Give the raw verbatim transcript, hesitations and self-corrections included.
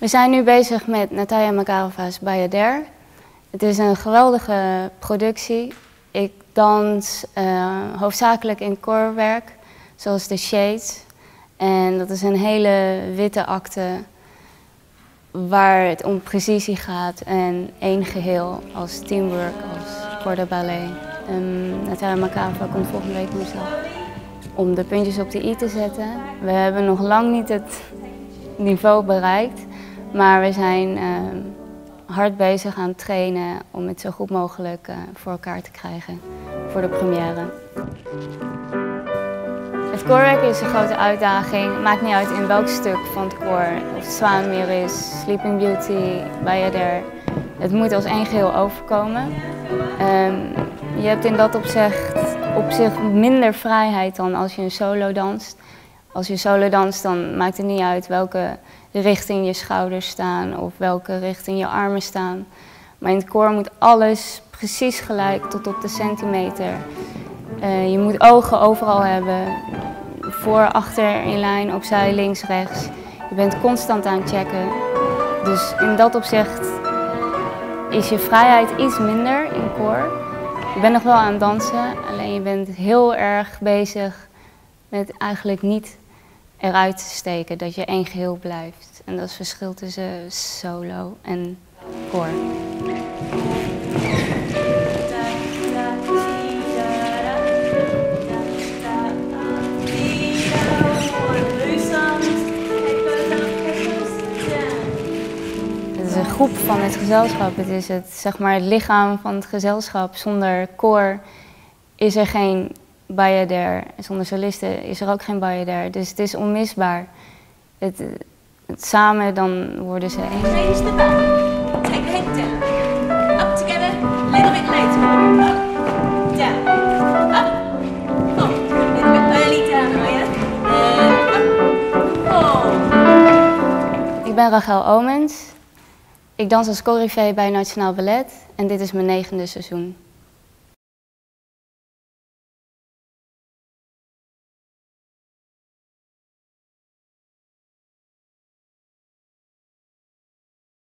We zijn nu bezig met Natalia Makarova's Bayadère. Het is een geweldige productie. Ik dans uh, hoofdzakelijk in koorwerk, zoals de shades. En dat is een hele witte akte waar het om precisie gaat en één geheel als teamwork, als Corps de Ballet. Um, Natalia Makarova komt volgende week woensdag om de puntjes op de i te zetten. We hebben nog lang niet het niveau bereikt, maar we zijn uh, hard bezig aan het trainen om het zo goed mogelijk uh, voor elkaar te krijgen voor de première. Het koorwerk is een grote uitdaging. Het maakt niet uit in welk stuk van het koor. Of het Zwaanmeer is, Sleeping Beauty, Bayadère. Het moet als één geheel overkomen. Um, je hebt in dat opzicht op zich minder vrijheid dan als je een solo danst. Als je solo danst, dan maakt het niet uit welke richting je schouders staan of welke richting je armen staan. Maar in het koor moet alles precies gelijk tot op de centimeter. Uh, je moet ogen overal hebben, voor, achter, in lijn, opzij, links, rechts. Je bent constant aan het checken. Dus in dat opzicht is je vrijheid iets minder in koor. Je bent nog wel aan het dansen, alleen je bent heel erg bezig met eigenlijk niet eruit te steken, dat je één geheel blijft. En dat is het verschil tussen solo en koor. Het is een groep van het gezelschap. Het is het, zeg maar, het lichaam van het gezelschap. Zonder koor is er geen Bayadère. Zonder solisten is er ook geen Bayadère. Dus het is onmisbaar. Het, het samen, dan worden ze één. Change the back. Take the hip down. Up together. A little bit later. Up. Down. Up. Oh, a little bit early down, are you? Uh, up. Oh. Ik ben Rachel Oomens. Ik dans als Coryphée bij Nationale Ballet en dit is mijn negende seizoen.